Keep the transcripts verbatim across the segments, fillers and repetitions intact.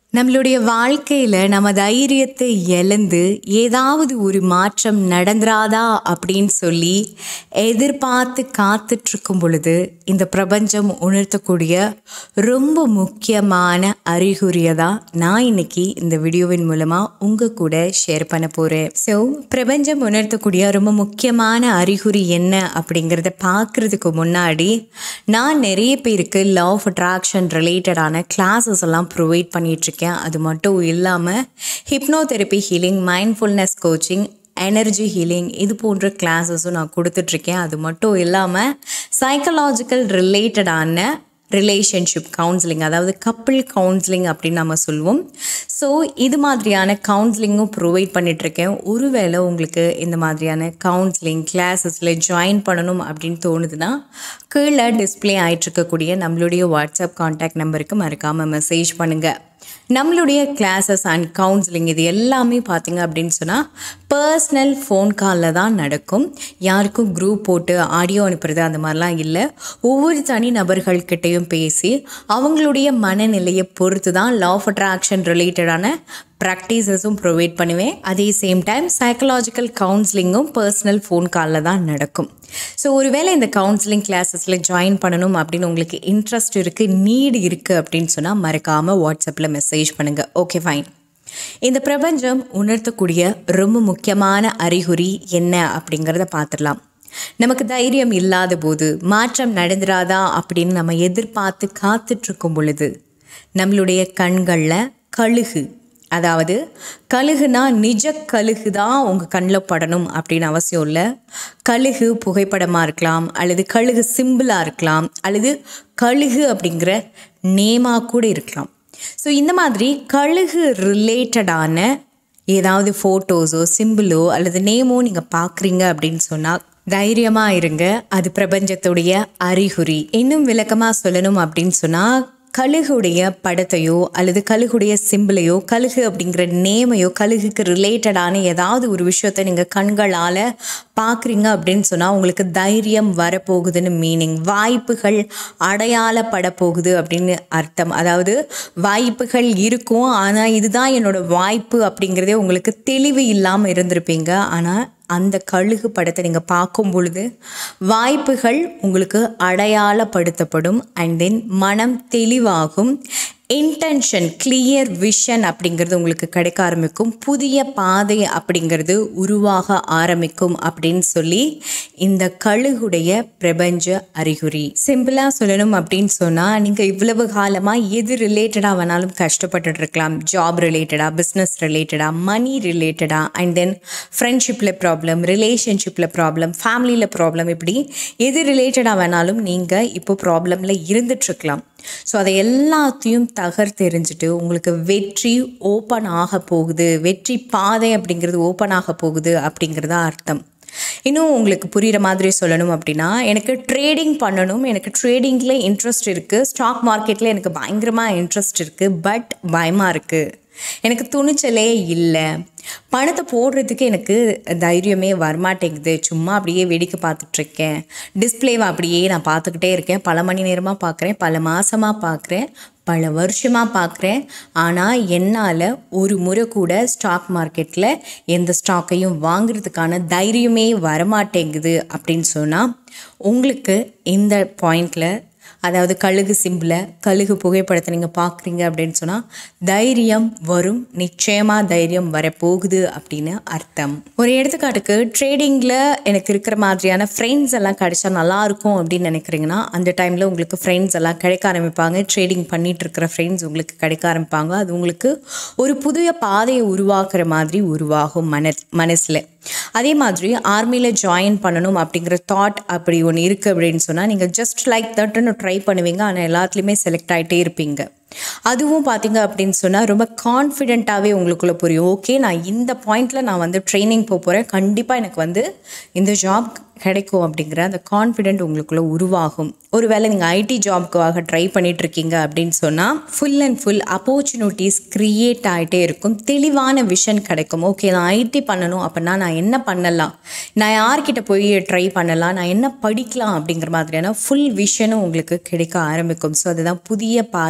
நம்மளுடைய வாழ்க்கையில் நம்ம தைரியத்தை இழந்து ஏதாவது ஒரு மாற்றம் நடந்துராதா அப்படின்னு சொல்லி எதிர்பார்த்து காத்துட்ருக்கும் பொழுது இந்த பிரபஞ்சம் உணர்த்தக்கூடிய ரொம்ப முக்கியமான அறிகுறியை தான் நான் இன்னைக்கு இந்த வீடியோவின் மூலமாக உங்கள் கூட ஷேர் பண்ண போகிறேன். ஸோ பிரபஞ்சம் உணர்த்தக்கூடிய ரொம்ப முக்கியமான அறிகுறி என்ன அப்படிங்கிறத பார்க்குறதுக்கு முன்னாடி நான் நிறைய பேருக்கு லா ஆஃப் அட்ராக்ஷன் ரிலேட்டடான கிளாஸஸ் எல்லாம் ப்ரொவைட் பண்ணிகிட்ருக்கேன். அது மட்டும் இல்லாமல் hypnotherapy healing, mindfulness coaching, energy healing இது போன்ற கிளாஸஸும் நான் கொடுத்துட்ருக்கேன். அது மட்டும் இல்லாமல் சைக்கலாஜிக்கல் ரிலேட்டடான ரிலேஷன்ஷிப் கவுன்சிலிங், அதாவது கப்பிள் கவுன்சிலிங் அப்படின்னு நம்ம சொல்லுவோம். ஸோ இது மாதிரியான கவுன்சிலிங்கும் ப்ரொவைட் பண்ணிகிட்ருக்கேன். ஒருவேளை உங்களுக்கு இந்த மாதிரியான கவுன்சிலிங் கிளாஸஸில் ஜாயின் பண்ணணும் அப்படின்னு தோணுதுன்னா கீழே டிஸ்பிளே ஆகிட்டுருக்கக்கூடிய நம்மளுடைய வாட்ஸ்அப் கான்டாக்ட் நம்பருக்கு மறக்காமல் மெசேஜ் பண்ணுங்கள். நம்மளுடைய கிளாஸஸ் அண்ட் கவுன்சிலிங் இது எல்லாமே பார்த்திங்க அப்படின்னு சொன்னால் பர்சனல் ஃபோன் காலில் தான் நடக்கும். யாருக்கும் குரூப் போட்டு ஆடியோ அனுப்புறது அந்த மாதிரிலாம் இல்லை. ஒவ்வொரு தனி நபர்கள்கிட்டையும் பேசி அவங்களுடைய மனநிலையை பொறுத்து தான் லா ஆஃப் அட்ராக்ஷன் ரிலேட்டடான ப்ராக்டிசஸும் ப்ரொவைட் பண்ணுவேன். அதே சேம் டைம் சைக்கலாஜிக்கல் கவுன்சிலிங்கும் பர்சனல் ஃபோன் காலில் தான் நடக்கும். ஸோ ஒருவேளை இந்த கவுன்சிலிங் கிளாஸஸில் ஜாயின் பண்ணணும் அப்படின்னு உங்களுக்கு இன்ட்ரெஸ்ட் இருக்குது, நீடு இருக்குது அப்படின்னு சொன்னால் மறக்காமல் வாட்ஸ்அப்பில் மெசேஜ் பண்ணுங்கள். Okay, fine. இந்த பிரபஞ்சம் உணர்த்தக்கூடிய ரொம்ப முக்கியமான அறிகுறி என்ன அப்படிங்கிறத பார்த்துடலாம். நமக்கு தைரியம் இல்லாத போது, மாற்றம் நடந்துராதா அப்படின்னு நம்ம எதிர்பார்த்து காத்துட்ருக்கும் பொழுது நம்மளுடைய கண்களில் கழுகு, அதாவது கழுகுனா நிஜ கழுகு தான் உங்கள் கண்ணில் படணும் அப்படின்னு அவசியம் இல்லை. கழுகு புகைப்படமாக இருக்கலாம், அல்லது கழுகு சிம்பிளாக இருக்கலாம், அல்லது கழுகு அப்படிங்கிற நேமாக கூட இருக்கலாம். ஸோ இந்த மாதிரி கழுகு ரிலேட்டடான ஏதாவது ஃபோட்டோஸோ சிம்பிளோ அல்லது நேமோ நீங்கள் பார்க்குறீங்க அப்படின்னு சொன்னால் தைரியமாக இருங்க. அது பிரபஞ்சத்துடைய அறிகுறி. இன்னும் விளக்கமாக சொல்லணும் அப்படின்னு சொன்னால் கழுகுடைய படத்தையோ அல்லது கழுகுடைய சிம்பிளையோ, கழுகு அப்படிங்கிற நேமையோ, கழுகுக்கு ரிலேட்டடான ஏதாவது ஒரு விஷயத்தை நீங்கள் கண்களால் பார்க்குறீங்க அப்படின்னு சொன்னால் உங்களுக்கு தைரியம் வரப்போகுதுன்னு மீனிங். வாய்ப்புகள் அடையாளப்பட போகுது அப்படின்னு அர்த்தம். அதாவது வாய்ப்புகள் இருக்கும், ஆனால் இதுதான் என்னோடய வாய்ப்பு அப்படிங்கிறதே உங்களுக்கு தெளிவு இல்லாமல் இருந்திருப்பீங்க. ஆனால் அந்த கழுகு படத்தை நீங்கள் பார்க்கும் பொழுது வாய்ப்புகள் உங்களுக்கு அடையாளப்படுத்தப்படும். அண்ட் தென் மனம் தெளிவாகும். இன்டென்ஷன், கிளியர் விஷன் அப்படிங்கிறது உங்களுக்கு கிடைக்க ஆரம்பிக்கும். புதிய பாதை அப்படிங்கிறது உருவாக ஆரம்பிக்கும் அப்படின்னு சொல்லி இந்த கழுகுடைய பிரபஞ்ச அறிகுறி. சிம்பிளாக சொல்லணும் அப்படின்னு சொன்னால் நீங்கள் இவ்வளவு காலமாக எது ரிலேட்டடாக வேணாலும் கஷ்டப்பட்டுட்டு இருக்கலாம். ஜாப் ரிலேட்டடாக, பிஸ்னஸ் ரிலேட்டடாக, மணி ரிலேட்டடாக, அண்ட் தென் ஃப்ரெண்ட்ஷிப்பில் ப்ராப்ளம், ரிலேஷன்ஷிப்பில் ப்ராப்ளம், ஃபேமிலியில் ப்ராப்ளம், இப்படி எது ரிலேட்டடாக வேணாலும் நீங்கள் இப்போ ப்ராப்ளமில் இருந்துகிட்ருக்கலாம். ஸோ அதை எல்லாத்தையும் தகர்த்தெறிஞ்சிட்டு உங்களுக்கு வெற்றி ஓப்பன் ஆக போகுது, வெற்றி பாதை அப்படிங்கிறது ஓப்பன் ஆக போகுது அப்படிங்கிறதா அர்த்தம். இன்னும் உங்களுக்கு புரிகிற மாதிரி சொல்லணும் அப்படின்னா, எனக்கு ட்ரேடிங் பண்ணணும், எனக்கு ட்ரேடிங்கில் இன்ட்ரெஸ்ட் இருக்குது, ஸ்டாக் மார்க்கெட்டில் எனக்கு பயங்கரமாக இன்ட்ரெஸ்ட் இருக்குது, பட் பயமாக இருக்குது, எனக்கு துணிச்சலே இல்லை, பணத்தை போடுறதுக்கு எனக்கு தைரியமே வரமாட்டேங்குது, சும்மா அப்படியே வேடிக்கை பார்த்துட்ருக்கேன், டிஸ்பிளேவை அப்படியே நான் பார்த்துக்கிட்டே இருக்கேன், பல மணி நேரமாக பார்க்குறேன், பல மாதமாக பார்க்குறேன், பல வருஷமாக பார்க்குறேன், ஆனால் என்னால் ஒரு முறை கூட ஸ்டாக் மார்க்கெட்டில் எந்த ஸ்டாக்கையும் வாங்கிறதுக்கான தைரியமே வரமாட்டேங்குது அப்படின்னு சொன்னால் உங்களுக்கு இந்த பாயிண்டில், அதாவது கழுகு சிம்பிளை, கழுகு புகைப்படத்தை நீங்கள் பார்க்குறீங்க அப்படின்னு சொன்னால் தைரியம் வரும், நிச்சயமாக தைரியம் வரப்போகுது அப்படின்னு அர்த்தம். ஒரு எடுத்துக்காட்டுக்கு ட்ரேடிங்கில் எனக்கு இருக்கிற மாதிரியான ஃப்ரெண்ட்ஸ் எல்லாம் கிடைச்சா நல்லாயிருக்கும் அப்படின்னு நினைக்கிறீங்கன்னா அந்த டைமில் உங்களுக்கு ஃப்ரெண்ட்ஸ் எல்லாம் கிடைக்க ஆரம்பிப்பாங்க. ட்ரேடிங் பண்ணிகிட்டு இருக்கிற ஃப்ரெண்ட்ஸ் உங்களுக்கு கிடைக்க ஆரம்பிப்பாங்க. அது உங்களுக்கு ஒரு புதிய பாதையை உருவாக்குற மாதிரி உருவாகும் மன மனசில். அதே மாதிரி ஆர்மியில் ஜாயின் பண்ணணும் அப்படிங்கிற தாட் அப்படி ஒன்று இருக்குது அப்படின்னு சொன்னால் நீங்கள் ஜஸ்ட் லைக் தட்னு ட்ரை பண்ணுவீங்க, ஆனால் எல்லாத்துலேயுமே செலக்ட் ஆகிட்டே இருப்பீங்க. அதுவும் பார்த்தீங்க அப்படின்னு சொன்னால் ரொம்ப கான்ஃபிடென்ட்டாகவே உங்களுக்குள்ளே புரியும். ஓகே, நான் இந்த பாயிண்டில் நான் வந்து ட்ரைனிங் போக போகிறேன், கண்டிப்பாக எனக்கு வந்து இந்த ஜாப் கிடைக்கும் அப்படிங்கிற அந்த கான்ஃபிடென்ட் உங்களுக்குள்ளே உருவாகும். ஒருவேளை நீங்கள் ஐடி ஜாப்க்காக ட்ரை பண்ணிகிட்ருக்கீங்க அப்படின்னு சொன்னால் full and full opportunities create ஆகிட்டே இருக்கும். தெளிவான விஷன் கிடைக்கும். ஓகே, நான் ஐடி பண்ணணும் அப்படின்னா நான் என்ன பண்ணலாம், நான் யார்கிட்ட போய் ட்ரை பண்ணலாம், நான் என்ன படிக்கலாம் அப்படிங்கிற மாதிரியான ஃபுல் விஷனும் உங்களுக்கு கிடைக்க ஆரம்பிக்கும். ஸோ அதுதான் புதிய பாதை உருவாகும்.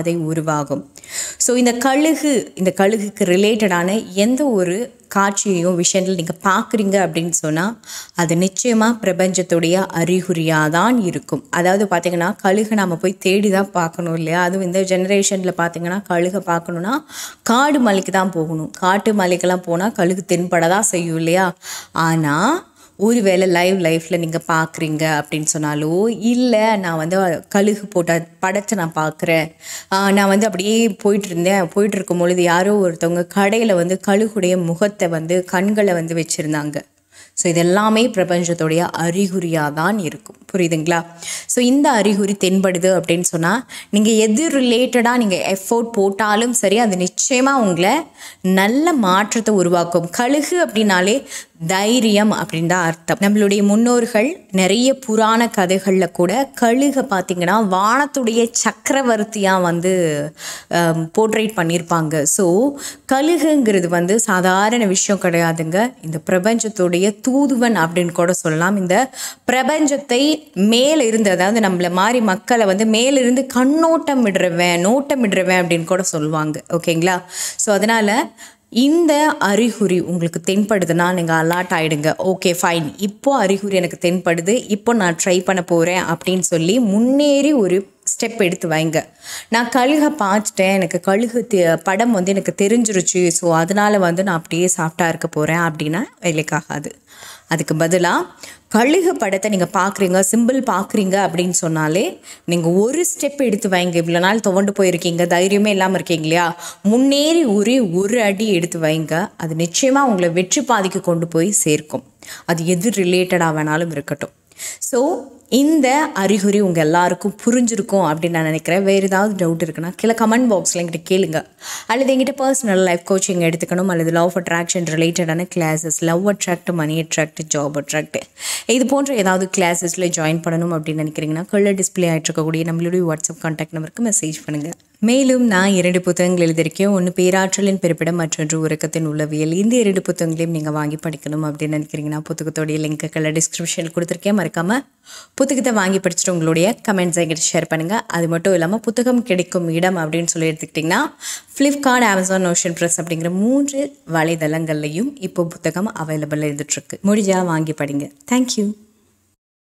உருவாகும். ஸோ இந்த கழுகு இந்த கழுகுக்கு ரிலேட்டடான எந்த ஒரு காட்சியையும் விஷயங்கள் நீங்கள் பார்க்குறீங்க அப்படின்னு சொன்னால் அது நிச்சயமாக பிரபஞ்சத்துடைய அறிகுறியாக தான் இருக்கும். அதாவது பார்த்திங்கன்னா கழுகை நம்ம போய் தேடி தான் பார்க்கணும் இல்லையா? அதுவும் இந்த ஜெனரேஷனில் பார்த்திங்கன்னா கழுகை பார்க்கணுன்னா காடு மலைக்கு தான் போகணும். காட்டு மலைக்கெல்லாம் போனால் கழுகு தென்பட தான் செய்யும் இல்லையா? ஆனால் ஒரு வேளை லைவ் லைஃப்பில் நீங்கள் பார்க்குறீங்க அப்படின்னு சொன்னாலோ, இல்லை நான் வந்து கழுகு போட்ட படத்தை நான் பார்க்குறேன், நான் வந்து அப்படியே போயிட்டு இருந்தேன், போயிட்டு இருக்கும் பொழுது யாரோ ஒருத்தவங்க கடையில் வந்து கழுகுடைய முகத்தை வந்து கண்களை வந்து வச்சுருந்தாங்க. ஸோ இதெல்லாமே பிரபஞ்சத்துடைய அறிகுறியாக தான் இருக்கும். புரியுதுங்களா? ஸோ இந்த அறிகுறி தென்படுது அப்படின்னு சொன்னால் நீங்கள் எது ரிலேட்டடாக நீங்கள் எஃபோர்ட் போட்டாலும் சரி, அது நிச்சயமாக உங்களை நல்ல மாற்றத்தை உருவாக்கும். கழுகு அப்படின்னாலே தைரியம் அப்படின்னு தான் அர்த்தம். நம்மளுடைய முன்னோர்கள் நிறைய புராண கதைகளில் கூட கழுகை பார்த்திங்கன்னா வானத்துடைய சக்கரவர்த்தியாக வந்து போர்ட்ரேட் பண்ணியிருப்பாங்க. ஸோ கழுகுங்கிறது வந்து சாதாரண விஷயம் கிடையாதுங்க. இந்த பிரபஞ்சத்துடைய தூதுவன் அப்படின்னு கூட சொல்லலாம். இந்த பிரபஞ்சத்தை மேலே இருந்து, அதாவது நம்மளை மாதிரி மக்களை வந்து மேலிருந்து கண்ணோட்டம் விடுறவன் நோட்டம் விடுறவன் அப்படின்னு கூட சொல்லுவாங்க. ஓகேங்களா? ஸோ அதனால் இந்த அறிகுறி உங்களுக்கு தென்படுதுன்னா நீங்கள் அலர்ட் ஆகிடுங்க. ஓகே ஃபைன், இப்போ அறிகுறி எனக்கு தென்படுது, இப்போ நான் ட்ரை பண்ண போகிறேன் அப்படின்னு சொல்லி முன்னேறி ஒரு ஸ்டெப் எடுத்து வைங்க. நான் கழுகை பார்த்துட்டேன், எனக்கு கழுகு படம் வந்து எனக்கு தெரிஞ்சிருச்சு, ஸோ அதனால் வந்து நான் அப்படியே சாஃப்டாக இருக்க போகிறேன் அப்படின்னா வேலைக்காகாது. அதுக்கு பதிலாக கழுகு படத்தை நீங்கள் பார்க்குறீங்க, சிம்பிள் பார்க்குறீங்க அப்படின்னு சொன்னாலே நீங்கள் ஒரு ஸ்டெப் எடுத்து வைங்க. இவ்வளோ நாள் துவண்டு போயிருக்கீங்க, தைரியமே இல்லாமல் இருக்கீங்க இல்லையா? முன்னேறி ஒரே ஒரு அடி எடுத்து வைங்க. அது நிச்சயமாக உங்களை வெற்றி பாதைக்கு கொண்டு போய் சேர்க்கும். அது எது ரிலேட்டடாக வேணாலும் இருக்கட்டும். ஸோ இந்த அறிகுறி உங்கள் எல்லாருக்கும் புரிஞ்சிருக்கும் அப்படின்னு நான் நினைக்கிறேன். வேறு ஏதாவது டவுட் இருக்குன்னா கீழே கமெண்ட் பாக்ஸில் என்கிட்ட கேளுங்க. அல்லது எங்கிட்ட பர்சனல் லைஃப் கோச்சிங் எடுத்துக்கணும், அல்லது லவ் அட்ராக்ஷன் ரிலேட்டடான classes, love attract, money attract, job attract, இது போன்ற ஏதாவது கிளாஸஸில் ஜாயின் பண்ணணும் அப்படின்னு நினைக்கிறீங்கன்னா கீழே டிஸ்பிளே ஆகிட்டு இருக்கக்கூடிய நம்மளுடைய வாட்ஸ்அப் கான்டாக்ட் நம்பருக்கு மெசேஜ் பண்ணுங்கள். மேலும் நான் இரண்டு புத்தகங்கள் எழுதியிருக்கேன். ஒன்று பேராற்றலின் பிறப்பிடம், மற்றொன்று உறக்கத்தின் உளவியல். இந்த இரண்டு புத்தகங்களையும் நீங்கள் வாங்கி படிக்கணும் அப்படின்னு நினைக்கிறீங்கன்னா புத்தகத்தோடைய லிங்க்குகளை டிஸ்கிரிப்ஷனில் கொடுத்துருக்கேன். மறக்காமல் புத்தகத்தை வாங்கி படிச்சுட்டு உங்களுடைய கமெண்ட்ஸை எங்கிட்ட ஷேர் பண்ணுங்கள். அது மட்டும் இல்லாமல் புத்தகம் கிடைக்கும் இடம் அப்படின்னு சொல்லி எடுத்துக்கிட்டிங்கன்னா ஃப்ளிப்கார்ட், அமேசான், ஓஷன் ப்ரெஸ் அப்படிங்கிற மூன்று வலைதளங்கள்லையும் இப்போ புத்தகம் அவைலபிள் இருந்துகிட்ருக்கு. முடிஞ்சால் வாங்கி படிங்க. தேங்க்யூ.